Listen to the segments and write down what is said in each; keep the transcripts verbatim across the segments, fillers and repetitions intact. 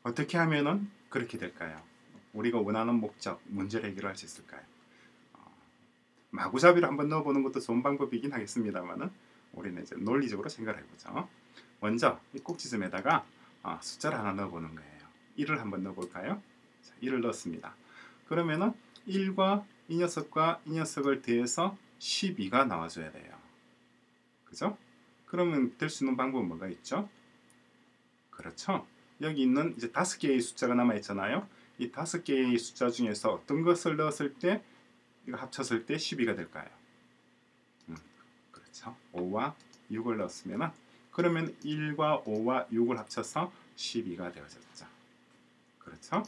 어떻게 하면은 그렇게 될까요? 우리가 원하는 목적, 문제를 해결할 수 있을까요? 어, 마구잡이로 한번 넣어보는 것도 좋은 방법이긴 하겠습니다만은 우리는 이제 논리적으로 생각을 해보죠. 먼저 이 꼭지점에다가 어, 숫자를 하나 넣어보는 거예요. 일을 한번 넣어볼까요? 자, 일을 넣었습니다. 그러면은 일과 이 녀석과 이 녀석을 더해서 십이가 나와줘야 돼요. 그죠? 그러면 될 수 있는 방법은 뭐가 있죠? 그렇죠. 여기 있는 이제 다섯 개의 숫자가 남아 있잖아요. 이 다섯 개의 숫자 중에서 어떤 것을 넣었을 때 이거 합쳤을 때 십이가 될까요? 음, 그렇죠. 오와 육을 넣었으면 그러면 일과 오와 육을 합쳐서 십이가 되어졌죠. 그렇죠?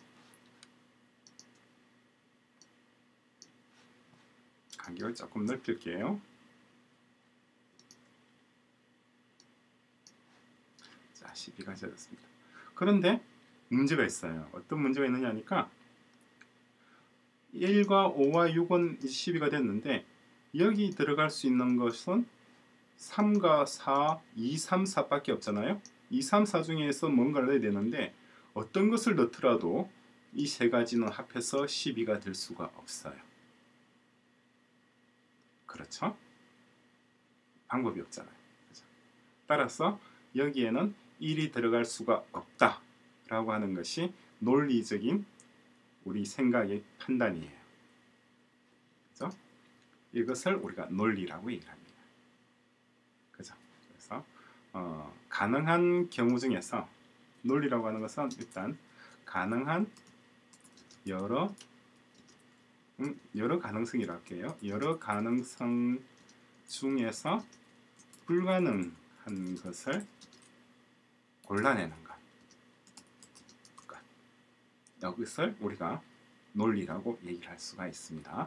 간격을 조금 넓힐게요. 자, 십이가 되었습니다. 그런데 문제가 있어요. 어떤 문제가 있느냐 하니까 일과 오와 육은 십이가 됐는데 여기 들어갈 수 있는 것은 삼과 사, 이, 삼, 사밖에 없잖아요. 이, 삼, 사 중에서 뭔가를 넣어야 되는데 어떤 것을 넣더라도 이 세 가지는 합해서 십이가 될 수가 없어요. 그렇죠? 방법이 없잖아요. 그렇죠? 따라서 여기에는 일이 들어갈 수가 없다 라고 하는 것이 논리적인 우리 생각의 판단이에요. 그렇죠? 이것을 우리가 논리라고 얘기합니다. 그죠? 그래서 어, 가능한 경우 중에서 논리라고 하는 것은 일단 가능한 여러 음, 여러 가능성이라고 할게요. 여러 가능성 중에서 불가능한 것을 골라내는 것. 이것을 우리가 논리라고 얘기를 할 수가 있습니다.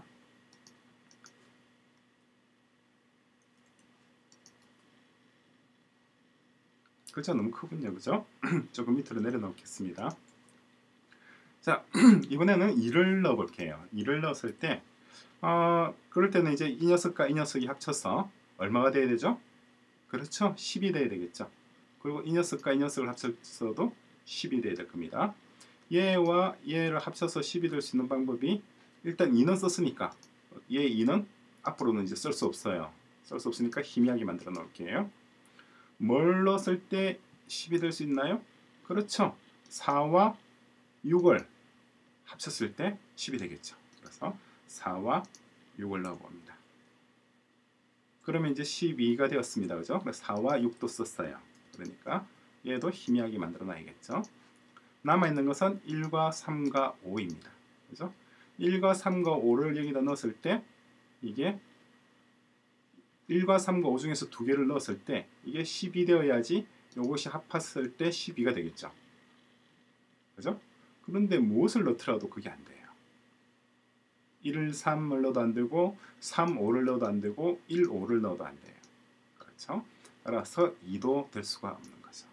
글자 너무 크군요. 그죠? 조금 밑으로 내려놓겠습니다. 자, 이번에는 이를 넣어볼게요. 이를 넣었을 때 어, 그럴 때는 이제 이 녀석과 이 녀석이 합쳐서 얼마가 돼야 되죠? 그렇죠. 십이 돼야 되겠죠. 그리고 이 녀석과 이 녀석을 합쳤어도 십이 돼야 될 겁니다. 얘와 얘를 합쳐서 십이 될 수 있는 방법이 일단 이는 썼으니까 얘 이는 앞으로는 이제 쓸 수 없어요. 쓸 수 없으니까 희미하게 만들어 놓을게요. 뭘 넣었을 때 십이 될 수 있나요? 그렇죠. 사와 육을 합쳤을 때 십이 되겠죠. 그래서 사와 육을 넣어봅니다. 그러면 이제 십이가 되었습니다. 그죠? 사와 육도 썼어요. 그러니까 얘도 희미하게 만들어 놔야겠죠. 남아있는 것은 일과 삼과 오입니다. 그죠? 일과 삼과 오를 여기다 넣었을 때 이게 일과 삼과 오 중에서 두 개를 넣었을 때 이게 십이 되어야지 이것이 합했을 때 십이가 되겠죠. 그죠? 그런데 무엇을 넣더라도 그게 안 돼요. 일, 삼을 넣어도 안 되고 삼, 오를 넣어도 안 되고 일, 오를 넣어도 안 돼요. 그렇죠? 따라서 이도 될 수가 없는 거죠.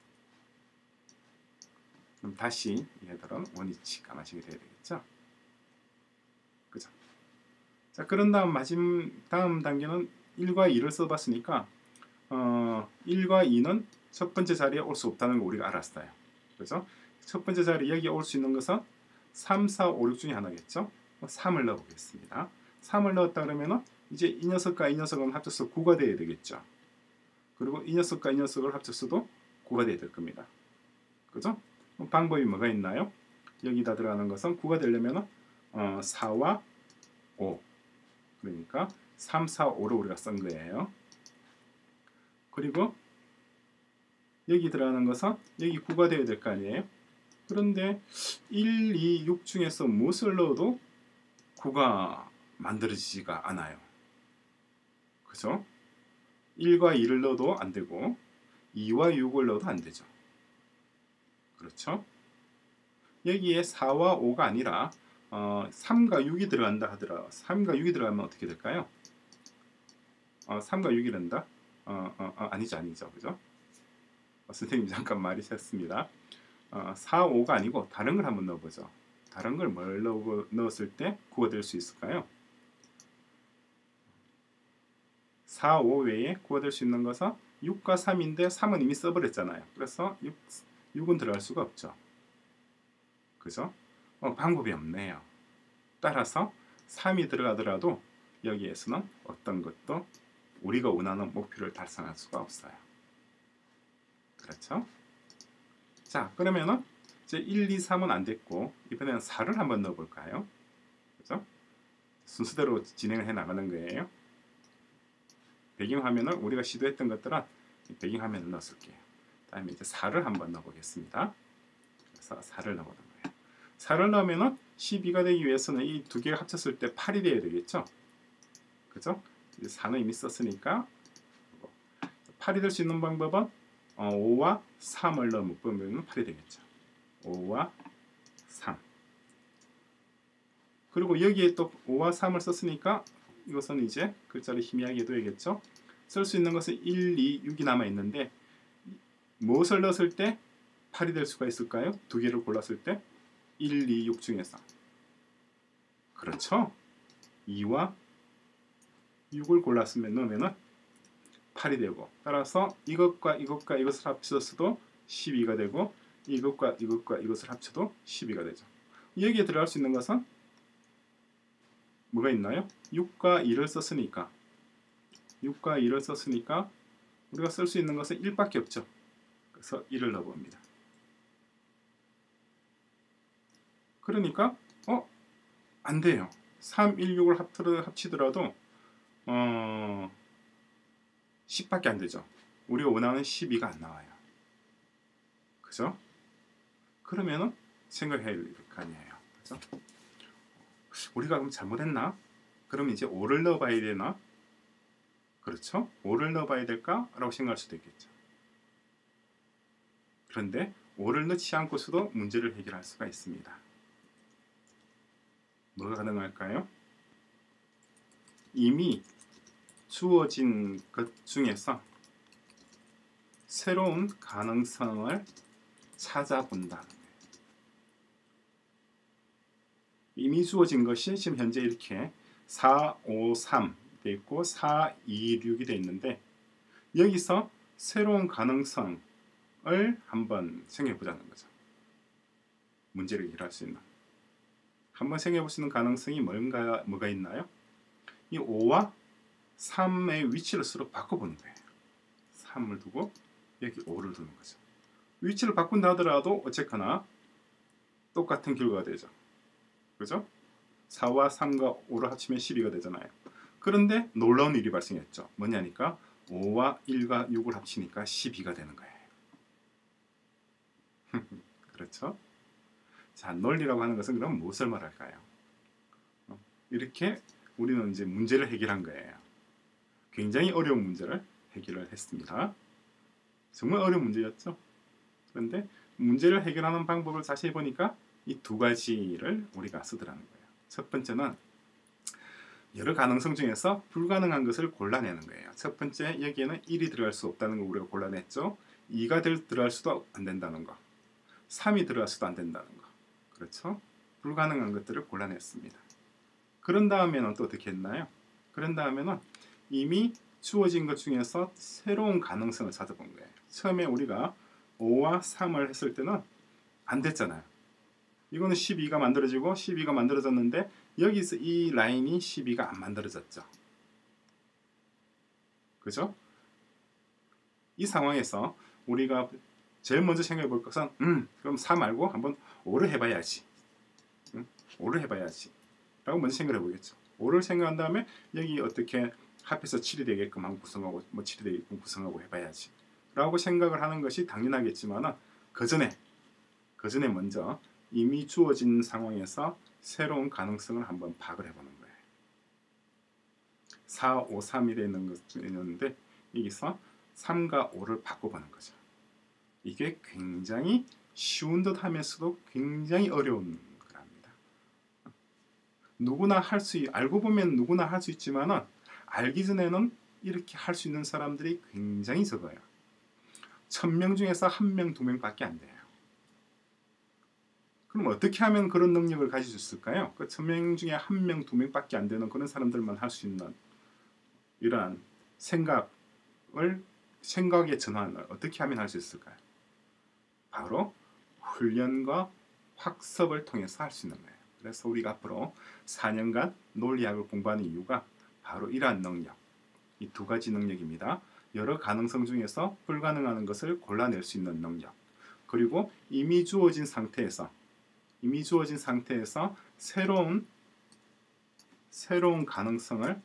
그럼 다시 얘들은 원위치 까마시게 돼야 되겠죠? 그죠? 자, 그런 다음 마지막 다음 단계는 일과 이를 써봤으니까 어, 일과 이는 첫 번째 자리에 올 수 없다는 거 우리가 알았어요. 그죠? 첫 번째 자리에 여기 올 수 있는 것은 삼, 사, 오, 육 중에 하나겠죠? 삼을 넣어보겠습니다. 삼을 넣었다 그러면 이제 이 녀석과 이 녀석은 합쳐서 구가 돼야 되겠죠. 그리고 이 녀석과 이 녀석을 합쳐서도 구가 돼야 될 겁니다. 그죠? 방법이 뭐가 있나요? 여기다 들어가는 것은 구가 되려면 어, 사와 오, 그러니까 삼, 사, 오를 우리가 쓴 거예요. 그리고 여기 들어가는 것은 여기 구가 되어야 될 거 아니에요? 그런데 일, 이, 육 중에서 무엇을 넣어도 구가 만들어지지가 않아요. 그죠? 일과 이를 넣어도 안 되고 이와 육을 넣어도 안 되죠. 그렇죠? 여기에 사와 오가 아니라 어, 삼과 육이 들어간다 하더라. 삼과 육이 들어가면 어떻게 될까요? 어, 삼과 육이 된다? 어, 어, 어, 아니죠, 아니죠. 그죠? 어, 선생님 잠깐 말이 샜습니다. 어, 사, 오가 아니고 다른 걸 한번 넣어보죠. 다른 걸 뭘 넣었을 때 구가 될 수 있을까요? 사, 오 외에 구가 될 수 있는 것은 육과 삼인데 삼은 이미 써버렸잖아요. 그래서 육, 육은 들어갈 수가 없죠. 그죠? 어, 방법이 없네요. 따라서 삼이 들어가더라도 여기에서는 어떤 것도 우리가 원하는 목표를 달성할 수가 없어요. 그렇죠? 자, 그러면은 이제 일, 이, 삼은 안 됐고 이번에는 사를 한번 넣어볼까요? 그죠? 순서대로 진행을 해 나가는 거예요. 배경화면을 우리가 시도했던 것들은 배경화면을 넣어줄게요. 다음에 이제 사를 한번 넣어보겠습니다. 그래서 사를 넣어보는 거예요. 사를 넣으면은 십이가 되기 위해서는 이 두 개가 합쳤을 때 팔이 돼야 되겠죠? 그죠? 사는 이미 썼으니까 팔이 될 수 있는 방법은 어, 오와 삼을 넣어 묶으면 팔이 되겠죠. 오와 삼. 그리고 여기에 또 오와 삼을 썼으니까 이것은 이제 글자를 희미하게 해둬야겠죠. 쓸 수 있는 것은 일, 이, 육이 남아있는데 무엇을 넣었을 때 팔이 될 수가 있을까요? 두 개를 골랐을 때 일, 이, 육 중에서 그렇죠. 이와 육을 골랐으면 넣으면 팔이 되고 따라서 이것과 이것과 이것을 합쳤어도 십이가 되고 이것과 이것과 이것을 합쳐도 십이가 되죠. 여기에 들어갈 수 있는 것은 뭐가 있나요? 육과 이를 썼으니까 육과 이를 썼으니까 우리가 쓸 수 있는 것은 일밖에 없죠. 그래서 일을 넣어봅니다. 그러니까 어? 안 돼요. 삼, 일, 육을 합치더라도 어, 십밖에 안 되죠. 우리가 원하는 십이가 안 나와요. 그죠? 그러면은 생각해야 할 거 아니에요. 그죠? 우리가 그럼 잘못했나? 그럼 이제 오를 넣어봐야 되나? 그렇죠? 오를 넣어봐야 될까? 라고 생각할 수도 있겠죠. 그런데 오를 넣지 않고서도 문제를 해결할 수가 있습니다. 뭐가 가능할까요? 이미 주어진 것 중에서 새로운 가능성을 찾아본다. 이미 주어진 것이 지금 현재 이렇게 사, 오, 삼 돼 있고 사, 이, 육이 돼 있는데 여기서 새로운 가능성을 한번 생각해 보자는 거죠. 문제를 해결할 수 있는. 한번 생각해 보시는 가능성이 뭔가, 뭐가 있나요? 이 오와 삼의 위치를 서로 바꿔보는 거예요. 삼을 두고 여기 오를 두는 거죠. 위치를 바꾼다 하더라도 어쨌거나 똑같은 결과가 되죠. 그죠? 사와 삼과 오를 합치면 십이가 되잖아요. 그런데 놀라운 일이 발생했죠. 뭐냐니까 오와 일과 육을 합치니까 십이가 되는 거예요. 그렇죠? 자, 논리라고 하는 것은 그럼 무엇을 말할까요? 이렇게 우리는 이제 문제를 해결한 거예요. 굉장히 어려운 문제를 해결을 했습니다. 정말 어려운 문제였죠. 그런데 문제를 해결하는 방법을 자세히 보니까 이 두 가지를 우리가 쓰더라는 거예요. 첫 번째는 여러 가능성 중에서 불가능한 것을 골라내는 거예요. 첫 번째 여기에는 일이 들어갈 수 없다는 거 우리가 골라냈죠. 이가 들어갈 수도 안 된다는 거. 삼이 들어갈 수도 안 된다는 거. 그렇죠? 불가능한 것들을 골라냈습니다. 그런 다음에는 또 어떻게 했나요? 그런 다음에는 이미 주어진 것 중에서 새로운 가능성을 찾아본 거예요. 처음에 우리가 오와 삼을 했을 때는 안 됐잖아요. 이거는 십이가 만들어지고 십이가 만들어졌는데 여기서 이 라인이 십이가 안 만들어졌죠. 그죠? 이 상황에서 우리가 제일 먼저 생각해 볼 것은 음, 그럼 사 말고 한번 오를 해봐야지. 음, 오를 해봐야지. 라고 먼저 생각해 보겠죠. 오를 생각한 다음에 여기 어떻게 합해서 칠이 되게끔 한번 구성하고 뭐 칠이 되게끔 구성하고 해봐야지. 라고 생각을 하는 것이 당연하겠지만 그 전에 그 전에 먼저 이미 주어진 상황에서 새로운 가능성을 한번 파악을 해보는 거예요. 사, 오, 삼이 되어 있는 것인데 여기서 삼과 오를 바꿔보는 거죠. 이게 굉장히 쉬운 듯 하면서도 굉장히 어려운 거랍니다. 누구나 할 수, 알고 보면 누구나 할 수 있지만 알기 전에는 이렇게 할 수 있는 사람들이 굉장히 적어요. 천 명 중에서 한 명, 두 명밖에 안 돼요. 그럼 어떻게 하면 그런 능력을 가질 수 있을까요? 그 천 명 중에 한 명, 두 명밖에 안 되는 그런 사람들만 할 수 있는 이러한 생각을 생각의 전환을 어떻게 하면 할 수 있을까요? 바로 훈련과 학습을 통해서 할 수 있는 거예요. 그래서 우리가 앞으로 사 년간 논리학을 공부하는 이유가 바로 이러한 능력, 이 두 가지 능력입니다. 여러 가능성 중에서 불가능한 것을 골라낼 수 있는 능력, 그리고 이미 주어진 상태에서 이미 주어진 상태에서 새로운 새로운 가능성을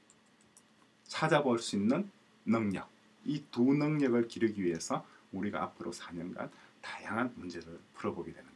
찾아볼 수 있는 능력, 이 두 능력을 기르기 위해서 우리가 앞으로 사 년간 다양한 문제를 풀어보게 됩니다.